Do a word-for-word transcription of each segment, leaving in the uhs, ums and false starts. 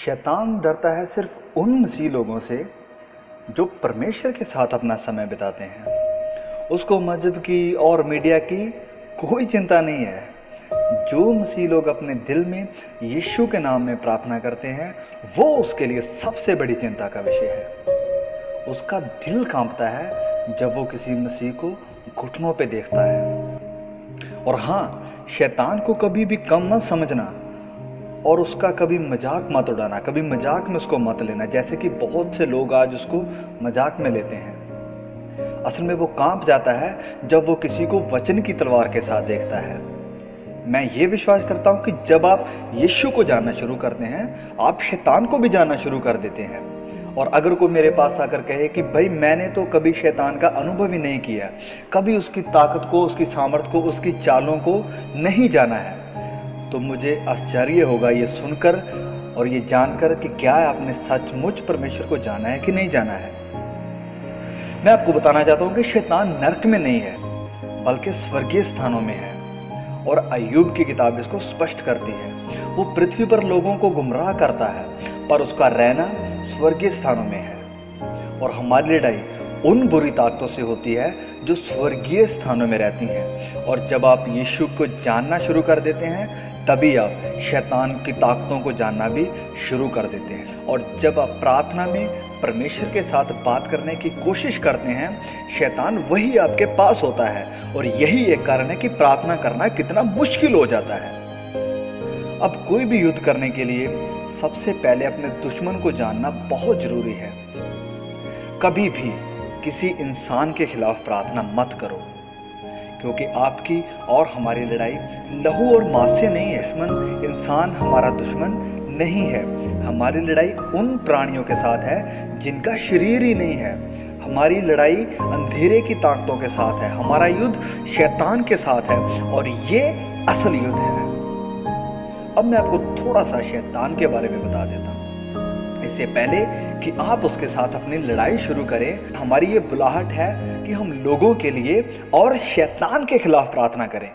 शैतान डरता है सिर्फ उन मसीह लोगों से जो परमेश्वर के साथ अपना समय बिताते हैं। उसको मजहब की और मीडिया की कोई चिंता नहीं है। जो मसीह लोग अपने दिल में यीशु के नाम में प्रार्थना करते हैं, वो उसके लिए सबसे बड़ी चिंता का विषय है। उसका दिल कांपता है जब वो किसी मसीह को घुटनों पे देखता है। और हाँ, शैतान को कभी भी कम मत समझना और उसका कभी मजाक मत उड़ाना, कभी मजाक में उसको मत लेना, जैसे कि बहुत से लोग आज उसको मजाक में लेते हैं। असल में वो कांप जाता है जब वो किसी को वचन की तलवार के साथ देखता है। मैं ये विश्वास करता हूँ कि जब आप यीशु को जानना शुरू करते हैं, आप शैतान को भी जानना शुरू कर देते हैं। और अगर कोई मेरे पास आकर कहे कि भाई मैंने तो कभी शैतान का अनुभव ही नहीं किया, कभी उसकी ताकत को, उसकी सामर्थ्य को, उसकी चालों को नहीं जाना है, तो मुझे आश्चर्य होगा ये सुनकर और ये जानकर कि क्या आपने सचमुच परमेश्वर को जाना है कि नहीं जाना है। मैं आपको बताना चाहता हूँ कि शैतान नरक में नहीं है, बल्कि स्वर्गीय स्थानों में है। और अय्यूब की किताब इसको स्पष्ट करती है। वो पृथ्वी पर लोगों को गुमराह करता है, पर उसका रहना स्वर्गीय स्थानों में है। और हमारी लड़ाई उन बुरी ताकतों से होती है जो स्वर्गीय स्थानों में रहती हैं। और जब आप यीशु को जानना शुरू कर देते हैं, तभी आप शैतान की ताकतों को जानना भी शुरू कर देते हैं। और जब आप प्रार्थना में परमेश्वर के साथ बात करने की कोशिश करते हैं, शैतान वही आपके पास होता है। और यही एक कारण है कि प्रार्थना करना कितना मुश्किल हो जाता है। अब कोई भी युद्ध करने के लिए सबसे पहले अपने दुश्मन को जानना बहुत जरूरी है। कभी भी किसी इंसान के खिलाफ प्रार्थना मत करो, क्योंकि आपकी और हमारी लड़ाई लहू और मांस से नहीं है। दुश्मन इंसान हमारा दुश्मन नहीं है। हमारी लड़ाई उन प्राणियों के साथ है जिनका शरीर ही नहीं है। हमारी लड़ाई अंधेरे की ताकतों के साथ है। हमारा युद्ध शैतान के साथ है, और ये असल युद्ध है। अब मैं आपको थोड़ा सा शैतान के बारे में बता देता हूँ, इससे पहले कि आप उसके साथ अपनी लड़ाई शुरू करें। हमारी ये बुलाहट है कि हम लोगों के लिए और शैतान के खिलाफ प्रार्थना करें।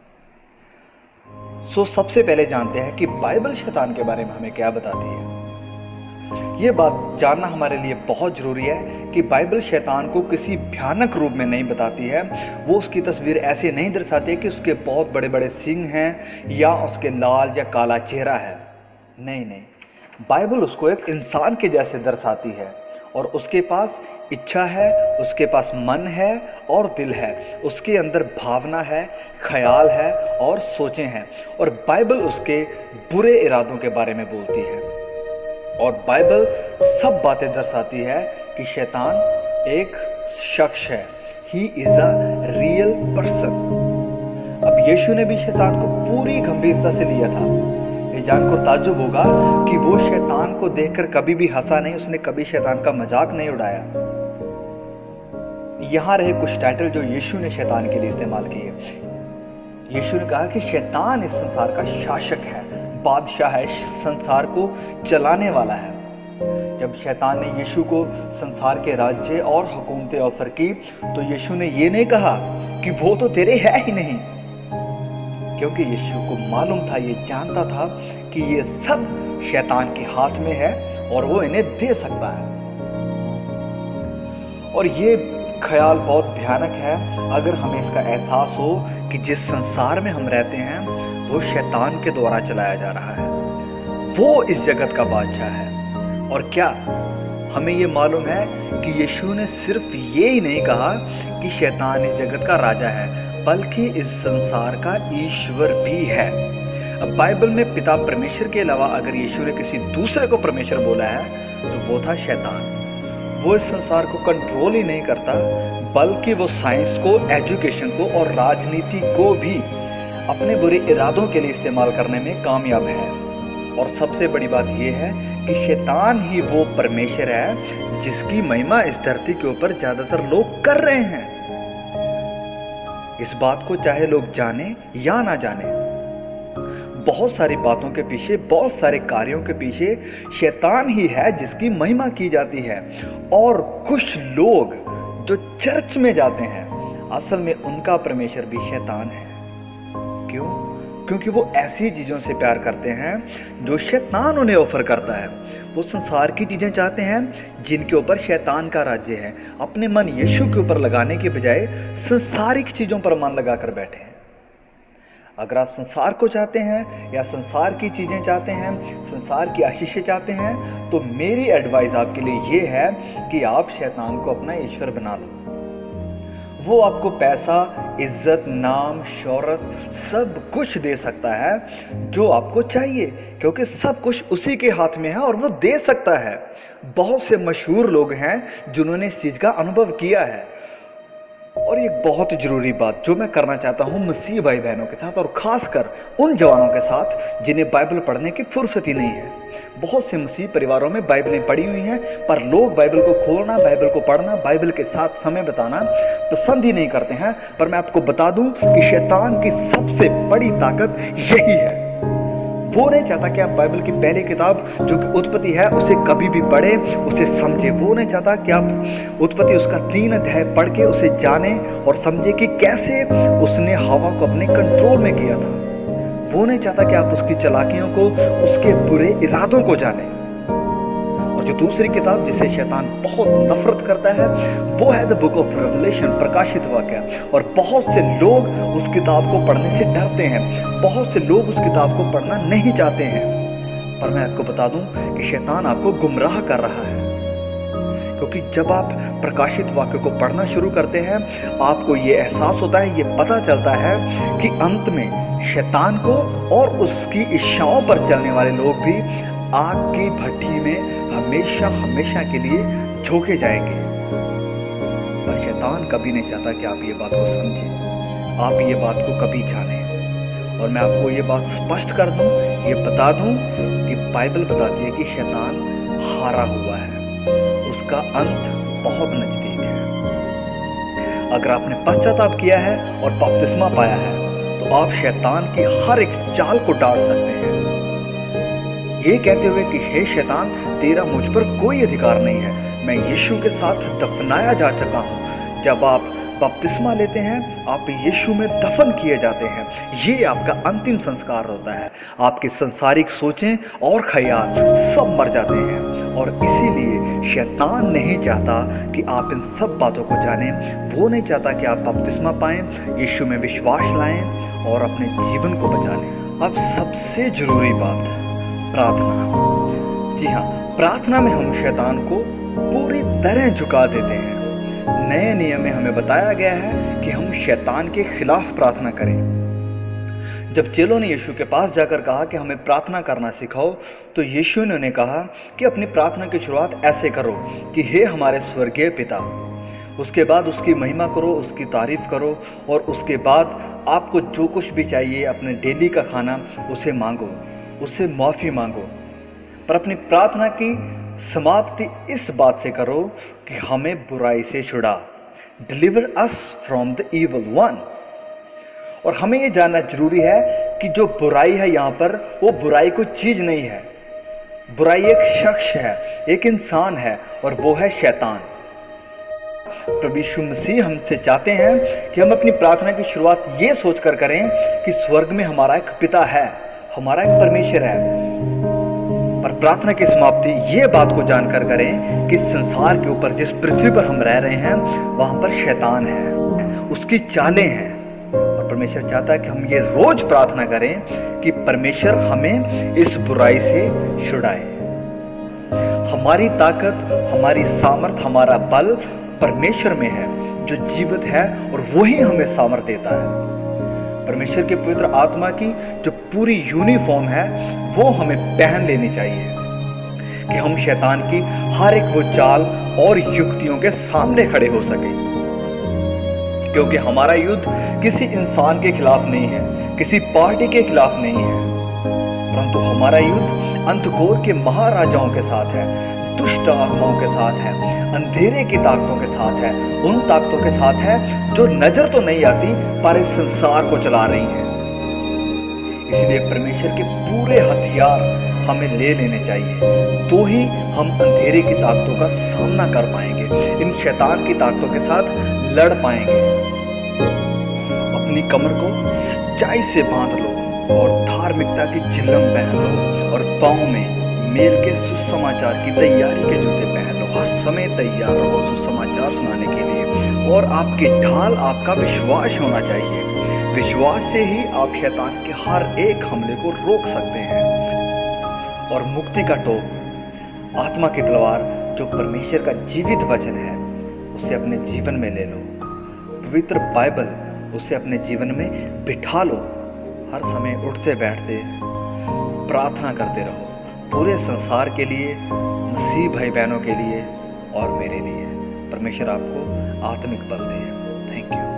सो सबसे पहले जानते हैं कि बाइबल शैतान के बारे में हमें क्या बताती है। ये बात जानना हमारे लिए बहुत जरूरी है कि बाइबल शैतान को किसी भयानक रूप में नहीं बताती है। वो उसकी तस्वीर ऐसे नहीं दर्शाती कि उसके बहुत बड़े बड़े सींग हैं या उसके लाल या काला चेहरा है। नहीं नहीं, बाइबल उसको एक इंसान के जैसे दर्शाती है। और उसके पास इच्छा है, उसके पास मन है और दिल है। उसके अंदर भावना है, ख्याल है और सोचें हैं। और बाइबल उसके बुरे इरादों के बारे में बोलती है। और बाइबल सब बातें दर्शाती है कि शैतान एक शख्स है। He is a real person. अब यीशु ने भी शैतान को पूरी गंभीरता से लिया था। ये जानकर ताज्जुब होगा कि वो शैतान को देखकर कभी भी हंसा नहीं, उसने कभी शैतान का मजाक नहीं उड़ाया। यहां रहे कुछ टाइटल जो यीशु ने शैतान के लिए इस्तेमाल किए। यीशु ने कहा कि शैतान इस संसार का शासक है, बादशाह है, संसार को चलाने वाला है। जब शैतान ने यीशु को संसार के राज्य और हुकूमतें ऑफर की, तो यीशु ने ये नहीं कहा कि वो तो तेरे है ही नहीं, क्योंकि यीशु को मालूम था, ये जानता था कि ये सब शैतान के हाथ में है और वो इन्हें दे सकता है। और ये ख्याल बहुत भयानक है अगर हमें इसका एहसास हो कि जिस संसार में हम रहते हैं वो शैतान के द्वारा चलाया जा रहा है। वो इस जगत का बादशाह है। और क्या हमें ये मालूम है कि यीशु ने सिर्फ ये ही नहीं कहा कि शैतान इस जगत का राजा है, बल्कि इस संसार का ईश्वर भी है। अब बाइबल में पिता परमेश्वर के अलावा अगर यीशु ने किसी दूसरे को परमेश्वर बोला है तो वो था शैतान। वो इस संसार को कंट्रोल ही नहीं करता, बल्कि वो साइंस को, एजुकेशन को और राजनीति को भी अपने बुरे इरादों के लिए इस्तेमाल करने में कामयाब है। और सबसे बड़ी बात यह है कि शैतान ही वो परमेश्वर है जिसकी महिमा इस धरती के ऊपर ज्यादातर लोग कर रहे हैं। इस बात को चाहे लोग जाने या ना जाने, बहुत सारी बातों के पीछे, बहुत सारे कार्यों के पीछे शैतान ही है जिसकी महिमा की जाती है। और कुछ लोग जो चर्च में जाते हैं, असल में उनका परमेश्वर भी शैतान है। क्यों? क्योंकि वो ऐसी चीज़ों से प्यार करते हैं जो शैतान उन्हें ऑफर करता है। वो संसार की चीज़ें चाहते हैं जिनके ऊपर शैतान का राज्य है। अपने मन यीशु के ऊपर लगाने के बजाय संसारिक चीज़ों पर मन लगा कर बैठे हैं। अगर आप संसार को चाहते हैं या संसार की चीज़ें चाहते हैं, संसार की आशीषें चाहते हैं, तो मेरी एडवाइस आपके लिए ये है कि आप शैतान को अपना ईश्वर बना लो। वो आपको पैसा, इज्जत, नाम, शोहरत सब कुछ दे सकता है जो आपको चाहिए, क्योंकि सब कुछ उसी के हाथ में है और वो दे सकता है। बहुत से मशहूर लोग हैं जिन्होंने इस चीज़ का अनुभव किया है। और एक बहुत ज़रूरी बात जो मैं करना चाहता हूँ मसीह भाई बहनों के साथ, और ख़ासकर उन जवानों के साथ जिन्हें बाइबल पढ़ने की फुर्सत ही नहीं है। बहुत से मसीह परिवारों में बाइबलें पढ़ी हुई हैं, पर लोग बाइबल को खोलना, बाइबल को पढ़ना, बाइबल के साथ समय बिताना पसंद ही नहीं करते हैं। पर मैं आपको बता दूं कि शैतान की सबसे बड़ी ताकत यही है। वो नहीं चाहता कि आप बाइबल की पहली किताब जो कि उत्पत्ति है उसे कभी भी पढ़े, उसे समझे। वो नहीं चाहता कि आप उत्पत्ति उसका तीन अध्याय पढ़ के उसे जाने और समझे कि कैसे उसने हवा को अपने कंट्रोल में किया था। वो नहीं चाहता कि आप उसकी चालाकियों को, उसके बुरे इरादों को जाने। और जो दूसरी किताब जिसे शैतान बहुत नफरत करता है वो है द बुक ऑफ रेवलेशन, प्रकाशित वाक्य। और बहुत से लोग उस किताब को पढ़ने से डरते हैं, बहुत से लोग उस किताब को पढ़ना नहीं चाहते हैं। पर मैं आपको बता दूं कि शैतान आपको गुमराह कर रहा है, क्योंकि जब आप प्रकाशित वाक्य को पढ़ना शुरू करते हैं आपको ये एहसास होता है, ये पता चलता है कि अंत में शैतान को और उसकी इच्छाओं पर चलने वाले लोग भी आग की भट्टी में हमेशा हमेशा के लिए झोंके जाएंगे। पर शैतान कभी नहीं चाहता कि आप ये बात को समझें, आप ये बात को कभी जानें। और मैं आपको ये बात स्पष्ट कर दूं, ये बता दूं कि बाइबल बताती है कि शैतान हारा हुआ है, उसका अंत बहुत नजदीक है। अगर आपने पश्चाताप किया है और बपतिस्मा पाया है तो आप शैतान की हर एक चाल को डाल सकते हैं, ये कहते हुए कि हे शैतान, तेरा मुझ पर कोई अधिकार नहीं है, मैं यीशु के साथ दफनाया जा चुका हूँ। जब आप बपतिस्मा लेते हैं आप यीशु में दफन किए जाते हैं। ये आपका अंतिम संस्कार होता है। आपके संसारिक सोचें और ख्याल सब मर जाते हैं। और इसीलिए शैतान नहीं चाहता कि आप इन सब बातों को जानें। वो नहीं चाहता कि आप बपतिस्मा पाएं, यीशु में विश्वास लाएं और अपने जीवन को बचा लें। अब सबसे जरूरी बात, प्रार्थना। जी हाँ, प्रार्थना में हम शैतान को पूरी तरह झुका देते हैं। नए नियम में हमें बताया गया है कि हम शैतान के खिलाफ प्रार्थना करें। जब चेलों ने यीशु के पास जाकर कहा कि हमें प्रार्थना करना सिखाओ, तो यीशु ने उन्हें कहा कि अपनी प्रार्थना की शुरुआत ऐसे करो कि हे हमारे स्वर्गीय पिता। उसके बाद उसकी महिमा करो, उसकी तारीफ करो, और उसके बाद आपको जो कुछ भी चाहिए अपने डेली का खाना उसे मांगो, उससे माफ़ी मांगो। पर अपनी प्रार्थना की समाप्ति इस बात से करो कि हमें बुराई से छुड़ा, deliver us from the evil one. और हमें ये जानना जरूरी है कि जो बुराई है यहाँ पर, वो बुराई कोई चीज़ नहीं है। बुराई एक शख्स है, एक इंसान है, और वो है शैतान। प्रभु यीशु मसीह हमसे चाहते हैं कि हम अपनी प्रार्थना की शुरुआत ये सोचकर करें कि स्वर्ग में हमारा एक पिता है, हमारा एक परमेश्वर है। पर प्रार्थना की समाप्ति ये बात को जानकर करें कि संसार के ऊपर, जिस पृथ्वी पर हम रह रहे हैं, वहां पर शैतान है, उसकी चालें हैं। और परमेश्वर चाहता है कि हम ये रोज प्रार्थना करें कि परमेश्वर हमें इस बुराई से छुड़ाए। हमारी ताकत, हमारी सामर्थ, हमारा बल परमेश्वर में है जो जीवित है, और वही हमें सामर्थ देता है। परमेश्वर के पवित्र आत्मा की जो पूरी यूनिफॉर्म है वो हमें पहन लेनी चाहिए कि हम शैतान की हर एक वो चाल और युक्तियों के सामने खड़े हो सके। क्योंकि हमारा युद्ध किसी इंसान के खिलाफ नहीं है, किसी पार्टी के खिलाफ नहीं है, परंतु हमारा युद्ध अंधकोर के महाराजाओं के साथ है, दुष्ट आत्माओं के साथ है, अंधेरे की ताकतों के साथ है, उन ताकतों के साथ है जो नजर तो नहीं आती पर इस संसार को चला रही हैं। इसलिए परमेश्वर के पूरे हथियार हमें ले लेने चाहिए, तो ही हम अंधेरे की ताकतों का सामना कर पाएंगे, इन शैतान की ताकतों के साथ लड़ पाएंगे। अपनी कमर को सच्चाई से बांध लो, और धार्मिकता की झिल्लम पहन लो और पाँव में मेल के सुसमाचार की तैयारी के जूते पहन लो। हर समय तैयार रहो सुसमाचार सुनाने के लिए। और आपकी ढाल आपका विश्वास होना चाहिए। विश्वास से ही आप शैतान के हर एक हमले को रोक सकते हैं। और मुक्ति का टोप, आत्मा की तलवार जो परमेश्वर का जीवित वचन है, उसे अपने जीवन में ले लो। पवित्र बाइबल, उसे अपने जीवन में बिठा लो। हर समय उठते बैठते प्रार्थना करते रहो, पूरे संसार के लिए, मसीह भाई बहनों के लिए और मेरे लिए। परमेश्वर आपको आत्मिक बल दे। Thank you.